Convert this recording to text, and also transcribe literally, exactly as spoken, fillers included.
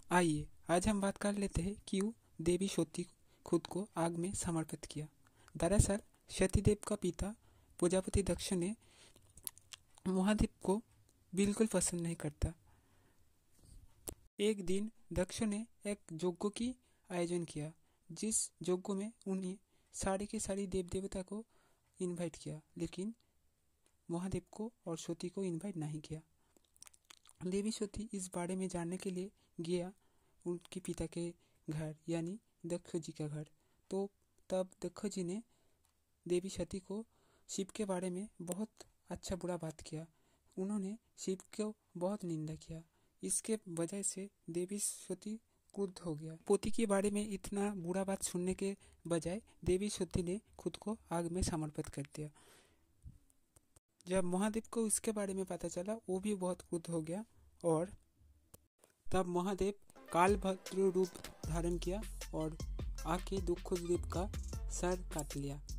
आइए आज हम बात कर लेते हैं क्यों देवी सती खुद को आग में समर्पित किया। दरअसल सतीदेव का पिता प्रजापति दक्ष ने महादेव को बिल्कुल पसंद नहीं करता। एक दिन दक्ष ने एक यज्ञ की आयोजन किया, जिस यज्ञ में उन्हें सारे के सारे देव देवता को इनवाइट किया, लेकिन महादेव को और सती को इनवाइट नहीं किया। देवी सती इस बारे में जानने के लिए गया उनके पिता के घर यानी दक्ष जी का घर। तो तब दक्ष जी ने देवी सती को शिव के बारे में बहुत अच्छा बुरा बात किया। उन्होंने शिव को बहुत निंदा किया। इसके वजह से देवी सती क्रुद्ध हो गया। पोती के बारे में इतना बुरा बात सुनने के बजाय देवी सती ने खुद को आग में समर्पित कर दिया। जब महादेव को इसके बारे में पता चला, वो भी बहुत क्रुद्ध हो गया और तब महादेव कालभद्र रूप धारण किया और आके दुख देव का सर काट लिया।